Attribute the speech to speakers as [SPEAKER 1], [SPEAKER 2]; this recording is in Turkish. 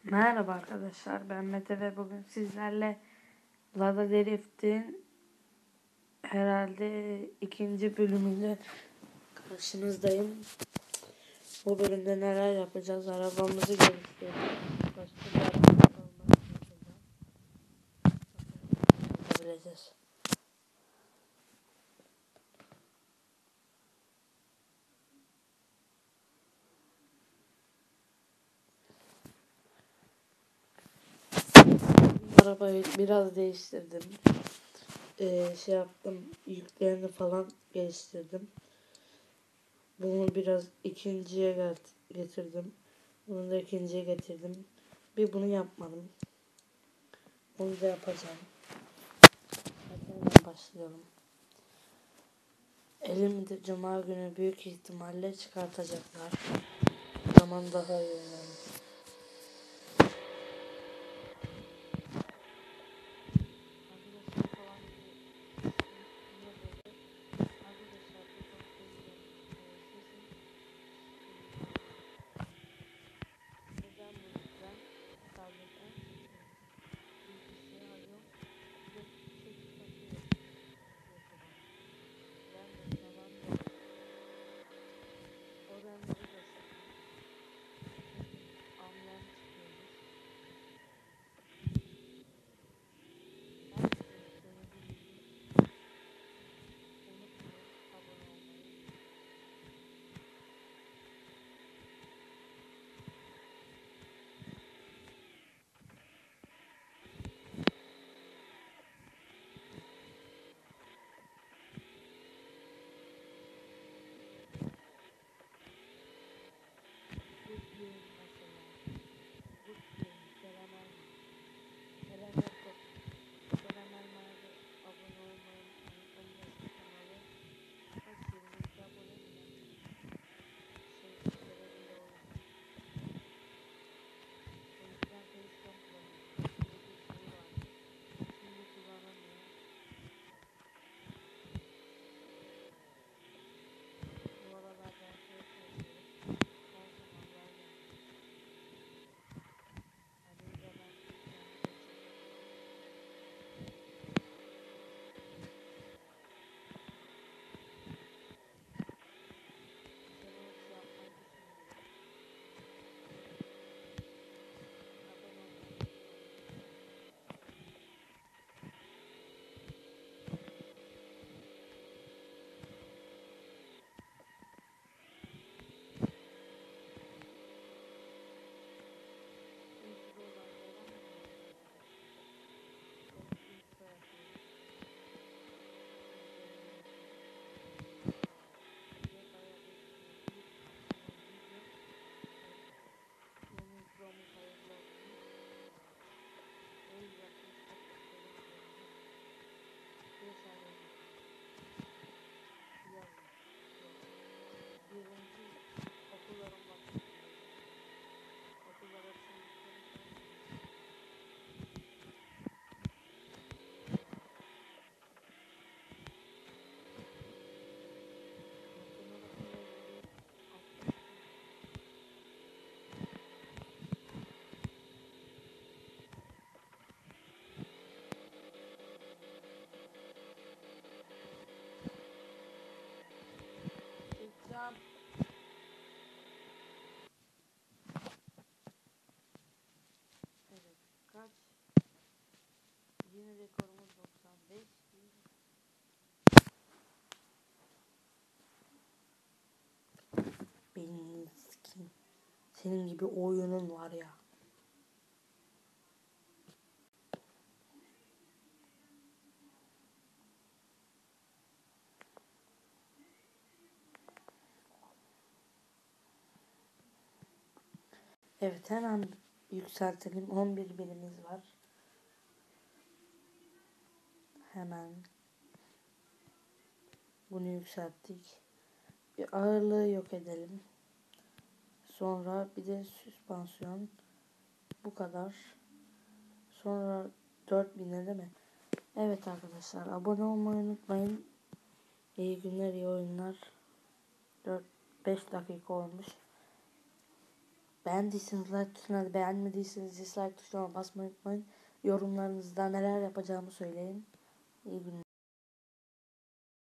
[SPEAKER 1] Merhaba arkadaşlar, ben Mete ve bugün sizlerle Lada Drift'in herhalde ikinci bölümüyle karşınızdayım. Bu bölümde neler yapacağız? Arabamızı geliştireceğiz. Başka bir araba yapabileceğiz. Arabayı biraz değiştirdim. Yüklerini falan geliştirdim. Bunu biraz ikinciye getirdim. Bunu da ikinciye getirdim. Bir bunu yapmadım. Onu da yapacağım. Hadi hemen başlayalım. Elimde cuma günü büyük ihtimalle çıkartacaklar. Zaman daha iyi yani. Evet, kaç? Yine rekorumuz 95. Benim skin. Senin gibi oyunun var ya. Evet, hemen yükseltelim. 11 birimiz var. Hemen bunu yükselttik. Bir ağırlığı yok edelim. Sonra bir de süspansiyon. Bu kadar. Sonra 4000'e değil mi? Evet arkadaşlar, abone olmayı unutmayın. İyi günler, iyi oyunlar. 4-5 dakika olmuş. Beğendiyseniz like tuşuna, hadi beğenmediyseniz dislike tuşuna basmayı unutmayın. Yorumlarınızda neler yapacağımı söyleyin. İyi günler.